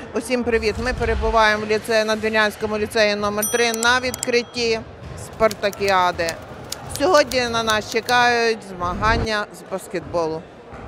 Усім привіт! Ми перебуваємо в Надвірнянському ліцеї номер 3 на відкритті спартакіади. Сьогодні на нас чекають змагання з баскетболу.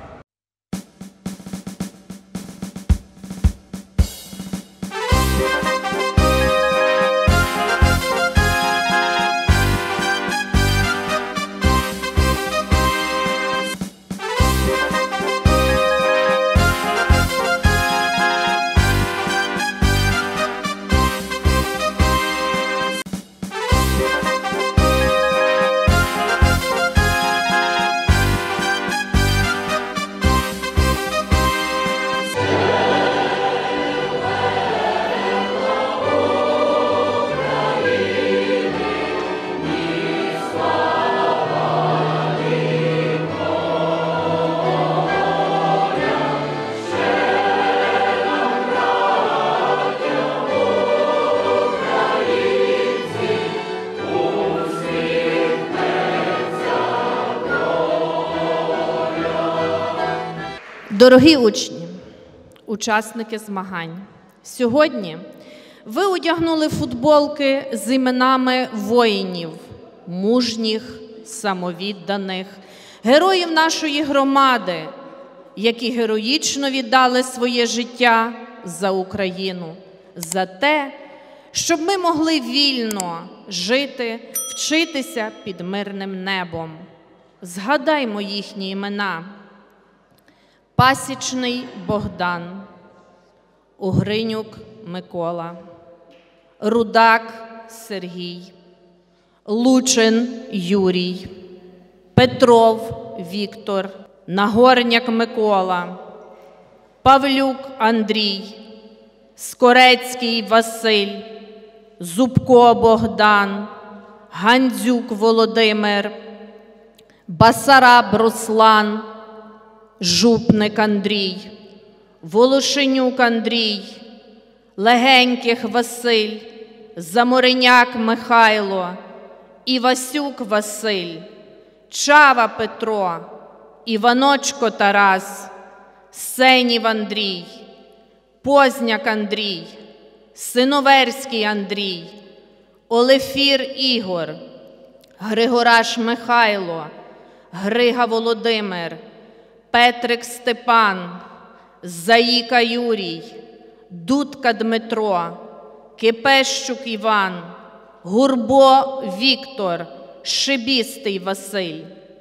Дорогі учні, учасники змагань, сьогодні ви одягнули футболки з іменами воїнів, мужніх, самовідданих, героїв нашої громади, які героїчно віддали своє життя за Україну, за те, щоб ми могли вільно жити, вчитися під мирним небом. Згадаймо їхні імена. Пасічний Богдан, Угринюк Микола, Рудак Сергій, Лучин Юрій, Петров Віктор, Нагорняк Микола, Павлюк Андрій, Скорецький Василь, Зубко Богдан, Гандзюк Володимир, Басараб Руслан, Жупник Андрій, Волошенюк Андрій, Легеньких Василь, Замореняк Михайло, Івасюк Василь, Чава Петро, Іваночко Тарас, Сенів Андрій, Позняк Андрій, Синоверський Андрій, Олефір Ігор, Григораш Михайло, Грига Володимир, Петрик Степан, Заїка Юрій, Дудка Дмитро, Кипещук Іван, Гурбо Віктор, Шибістий Василь.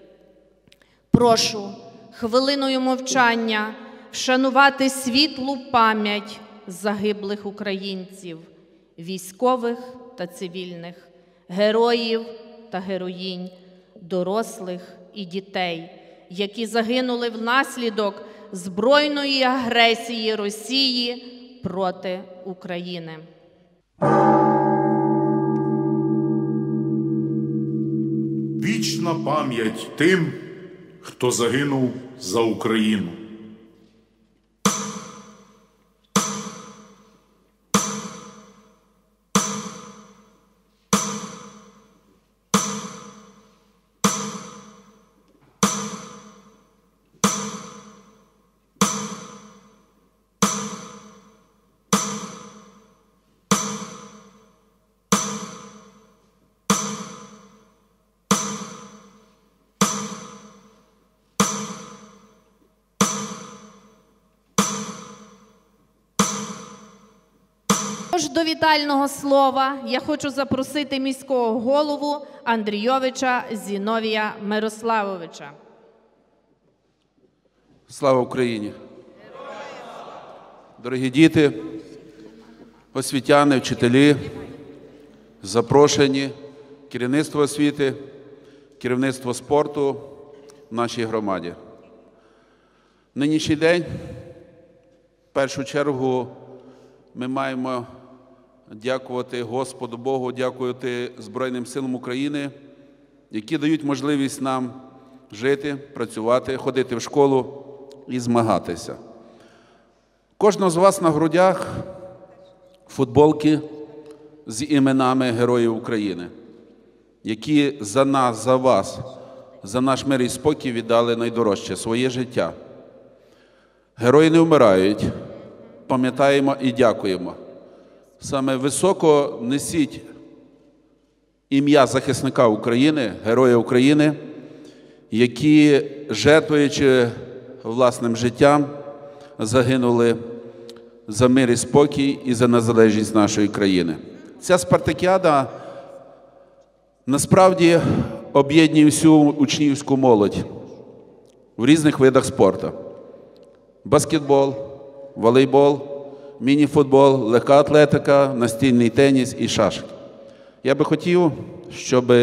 Прошу хвилиною мовчання вшанувати світлу пам'ять загиблих українців, військових та цивільних, героїв та героїнь, дорослих і дітей, які загинули внаслідок збройної агресії Росії проти України. Вічна пам'ять тим, хто загинув за Україну. До вітального слова я хочу запросити міського голову Андрійовича Зіновія Мирославовича. Слава Україні! Дорогі діти, освітяни, вчителі, запрошені, керівництво освіти, керівництво спорту в нашій громаді. Нинішній день, в першу чергу, ми маємо дякувати Господу Богу, дякувати Збройним силам України, які дають можливість нам жити, працювати, ходити в школу і змагатися. Кожного з вас на грудях футболки з іменами Героїв України, які за нас, за вас, за наш мир і спокій віддали найдорожче – своє життя. Герої не вмирають, пам'ятаємо і дякуємо. Саме високо несіть ім'я захисника України, Героя України, які, жертвуючи власним життям, загинули за мир і спокій і за незалежність нашої країни. Ця спартакіада насправді об'єднує всю учнівську молодь в різних видах спорту. Баскетбол, волейбол, міні-футбол, легка атлетика, настільний теніс і шашки. Я би хотів, щоб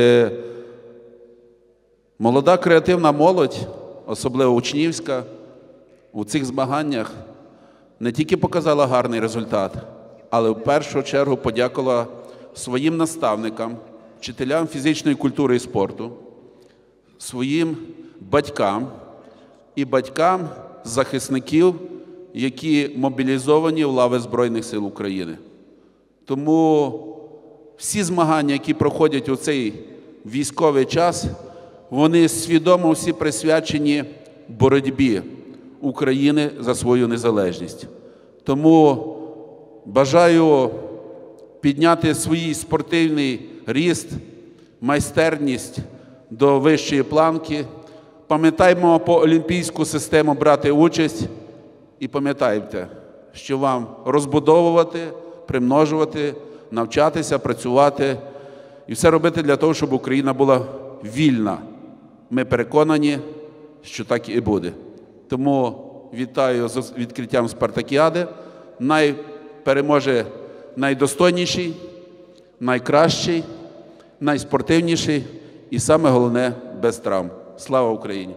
молода креативна молодь, особливо учнівська, у цих змаганнях не тільки показала гарний результат, але в першу чергу подякувала своїм наставникам, вчителям фізичної культури і спорту, своїм батькам і батькам захисників, які мобілізовані в лави Збройних сил України. Тому всі змагання, які проходять у цей військовий час, вони свідомо всі присвячені боротьбі України за свою незалежність. Тому бажаю підняти свій спортивний ріст, майстерність до вищої планки. Пам'ятаємо по олімпійську систему брати участь і пам'ятайте, що вам розбудовувати, примножувати, навчатися, працювати і все робити для того, щоб Україна була вільна. Ми переконані, що так і буде. Тому вітаю з відкриттям спартакіади. Переможе найдостойніший, найкращий, найспортивніший і саме головне – без травм. Слава Україні!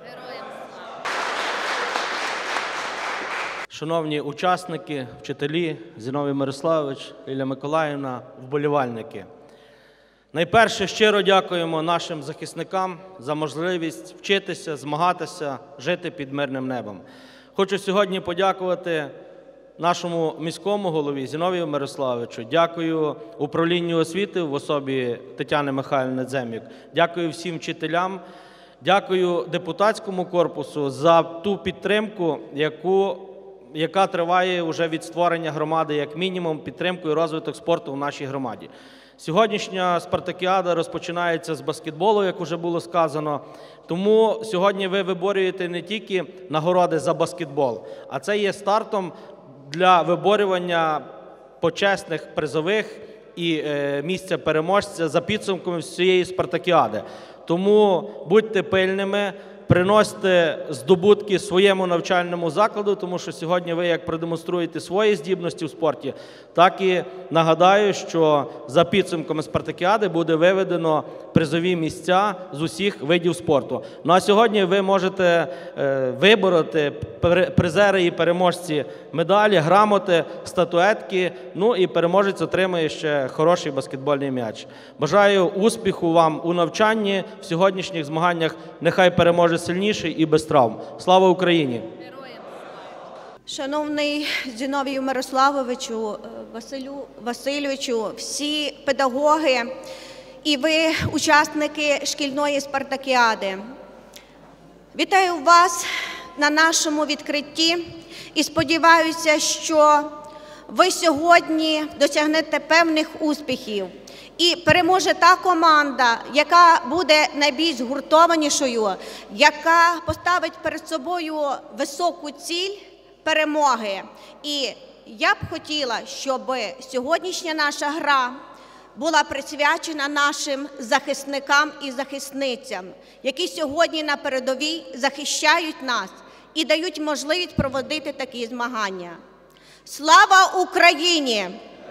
Шановні учасники, вчителі, Зіновій Мирославович, Лілія Миколаївна, вболівальники. Найперше щиро дякуємо нашим захисникам за можливість вчитися, змагатися, жити під мирним небом. Хочу сьогодні подякувати нашому міському голові Зіновію Мирославовичу, дякую управлінню освіти в особі Тетяни Михайлівни Дзем'як, дякую всім вчителям, дякую депутатському корпусу за ту підтримку, яка триває вже від створення громади, як мінімум, підтримку і розвиток спорту в нашій громаді. Сьогоднішня спартакіада розпочинається з баскетболу, як вже було сказано. Тому сьогодні ви виборюєте не тільки нагороди за баскетбол, а це є стартом для виборювання почесних призових і місця переможця за підсумками всієї спартакіади. Тому будьте пильними, приносьте здобутки своєму навчальному закладу, тому що сьогодні ви як продемонструєте свої здібності в спорті, так і нагадаю, що за підсумками спартакіади буде виведено призові місця з усіх видів спорту. Ну а сьогодні ви можете вибороти призери і переможці медалі, грамоти, статуетки, ну і переможець отримає ще хороший баскетбольний м'яч. Бажаю успіху вам у навчанні, в сьогоднішніх змаганнях нехай переможе сильніший і без травм. Слава Україні! Шановний Зіновію Мирославовичу, Василю Васильовичу, всі педагоги і ви, учасники шкільної спартакіади. Вітаю вас на нашому відкритті і сподіваюся, що ви сьогодні досягнете певних успіхів. І переможе та команда, яка буде найбільш згуртованішою, яка поставить перед собою високу ціль перемоги. І я б хотіла, щоб сьогоднішня наша гра була присвячена нашим захисникам і захисницям, які сьогодні на передовій захищають нас і дають можливість проводити такі змагання. Слава Україні!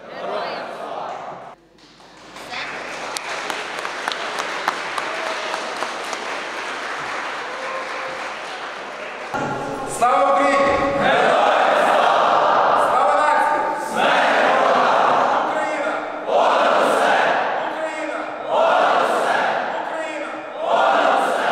Слава Україні! Героям слава! Слава нації! Смерть ворогам! Україна! Понад усе! Україна! Понад усе! Україна! Понад усе!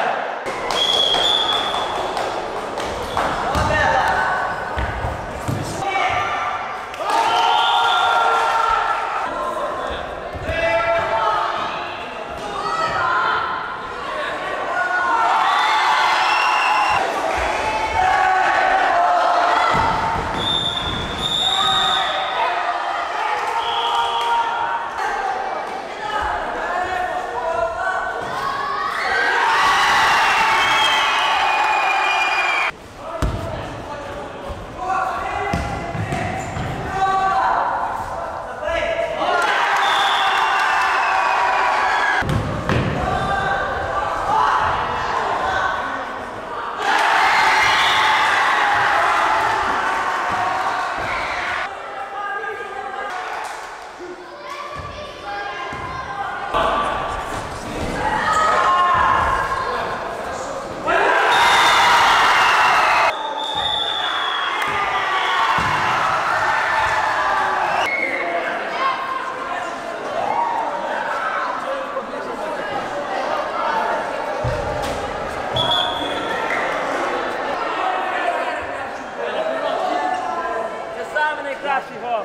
кращий гол.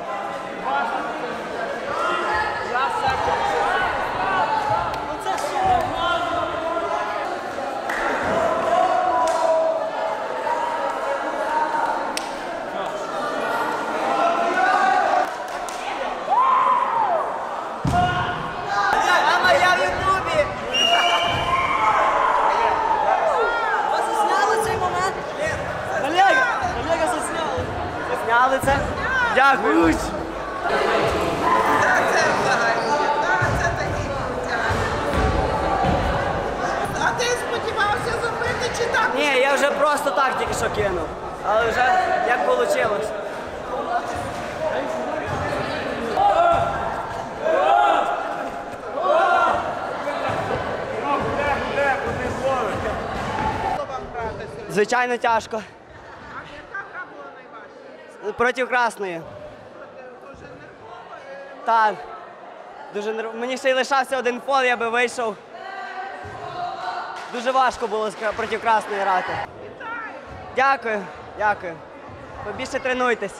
Мама, я в Ютубі! Вас засняли цей момент? Олега засняли. Засняли це? Дякую. А ти сподівався забити чи так? Ні, я вже просто так тільки що кинув. Але вже як вийшло. Звичайно, тяжко. А яка гра була найважча? Проти Красної. Дуже нервово. Так. Дуже мені ще й лишався один фол, я би вийшов. Дуже важко було проти Красної грати. Дякую, дякую. Побільше тренуйтесь.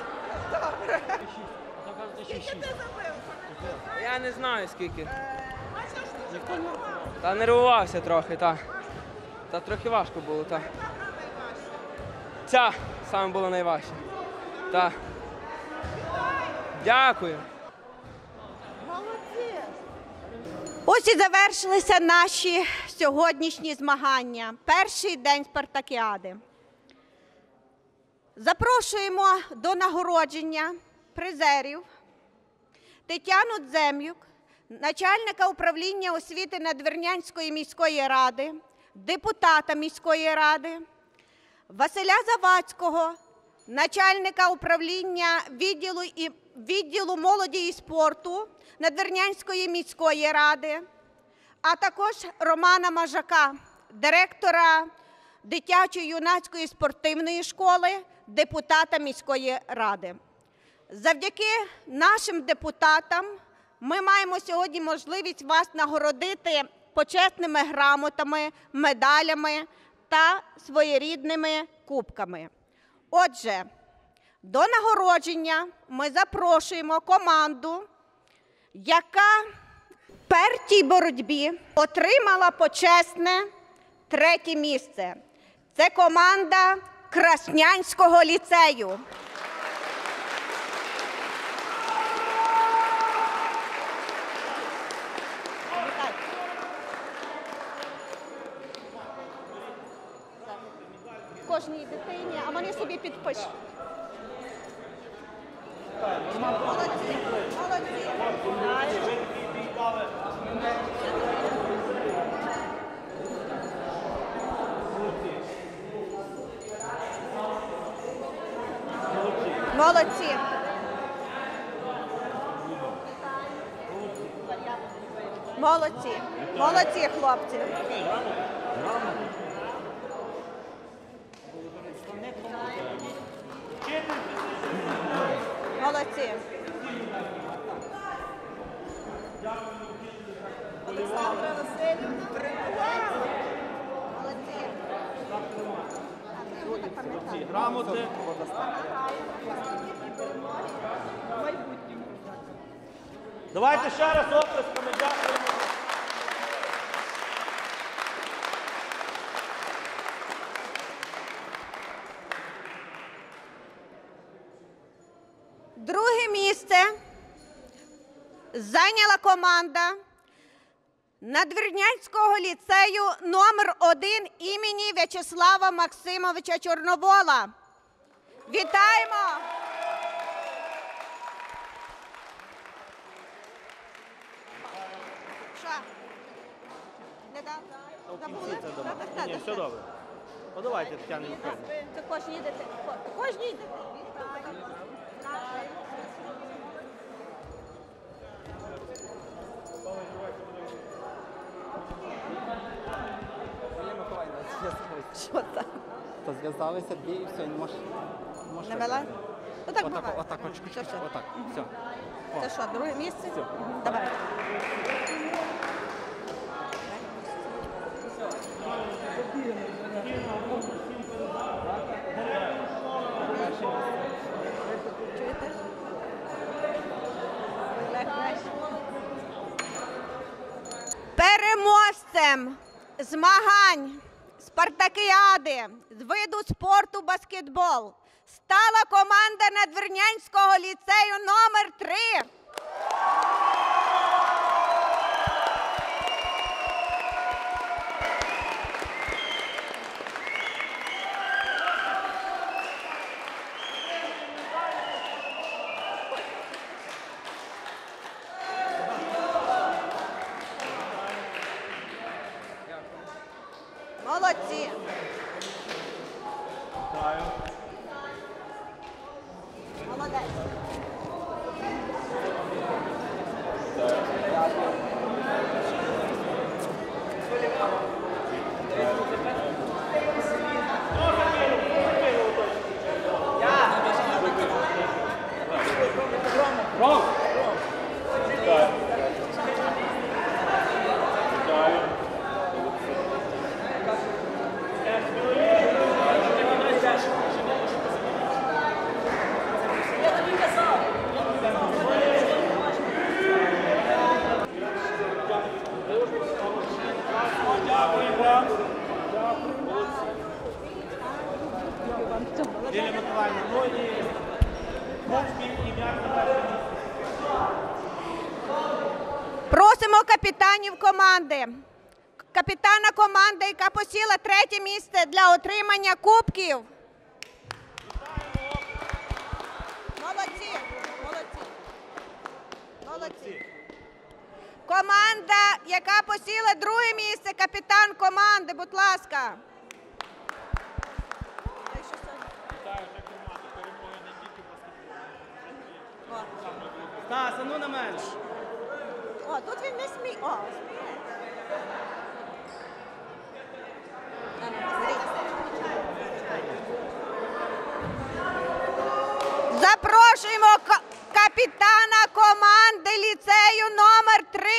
Скільки ти забив? Я не знаю скільки. Та нервувався трохи, так. Та трохи важко було, так. Ця саме було найважче. Так. Дякую. Ось і завершилися наші сьогоднішні змагання. Перший день спартакіади. Запрошуємо до нагородження призерів Тетяну Дзем'юк, начальника управління освіти Надвірнянської міської ради, депутата міської ради, Василя Завадського, начальника управління відділу молоді і спорту Надвірнянської міської ради, а також Романа Мажака, директора дитячо-юнацької спортивної школи, депутата міської ради. Завдяки нашим депутатам ми маємо сьогодні можливість вас нагородити почесними грамотами, медалями та своєрідними кубками. Отже, до нагородження ми запрошуємо команду, яка в пертій боротьбі отримала почесне 3-е місце. Це команда Краснянського ліцею. Кожній дитині, а вони собі підпишуть. Молодці, молодці. Молодці. Молодці. Молодці, хлопці. Молодці. Олександра Васильівна. Молодці. Грамоти. Давайте ще раз оплесками дякуємо. Друге місце зайняла команда Надвірнянського ліцею номер 1 імені В'ячеслава Максимовича Чорновола. Вітаємо! Що? Не дав? Забули? Ні, все добре. Подавайте, Тетяна Михайлівна. Це кожній дитині. Кожній дитині. Що це? Та зв'язалися дві і все, не можеш. Не вела? Отак Отак, буває. отак, Що, що? отак, все. Це що, друге місце? Давай. Чуєте? Переможцем змагань спартакіади з виду спорту баскетбол стала команда Надвірнянського ліцею номер 3. Молодці. Молодець. Лілія Миколаївна, ну і ім'я. Просимо капітанів команди. Капітана команди, яка посіла 3-е місце для отримання кубків. Молодці. Молодці. Молодці. Команда, яка посіла 2-е місце, капітан команди, будь ласка. Стас, а ну на мене. О, тут він не сміє. О, сміє. Запрошуємо капітана команди ліцею номер 3.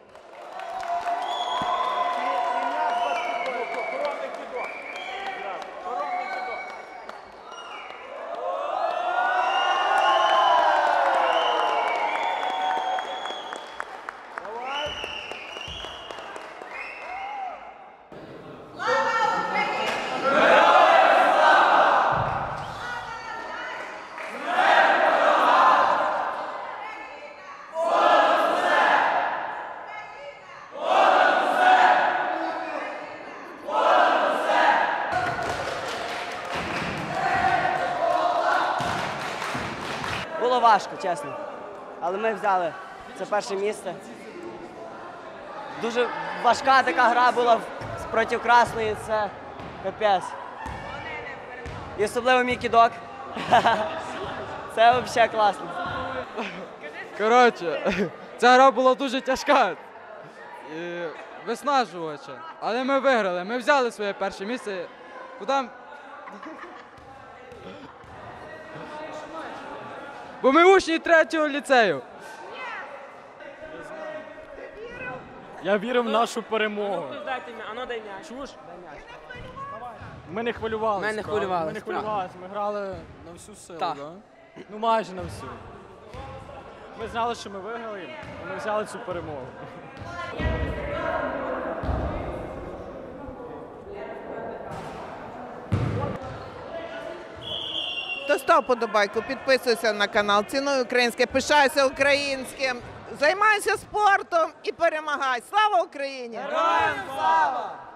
Було важко, чесно. Але ми взяли це 1-е місце. Дуже важка така гра була проти Красної, це капець. І особливо мій кидок. Це взагалі класно. Коротше, ця гра була дуже тяжка і виснажувача. Але ми виграли, ми взяли своє 1-е місце. Куди? Бо ми учні 3-го ліцею. Я вірив в нашу перемогу. Чуєш? Ми не хвилювалися. Ми не хвилювалися. Ми грали на всю силу, так? Ну майже на всю. Ми знали, що ми виграли, і ми взяли цю перемогу. То став подобайку, підписуйся на канал, цінуй українське, пишайся українським, займайся спортом і перемагай. Слава Україні! Героям слава!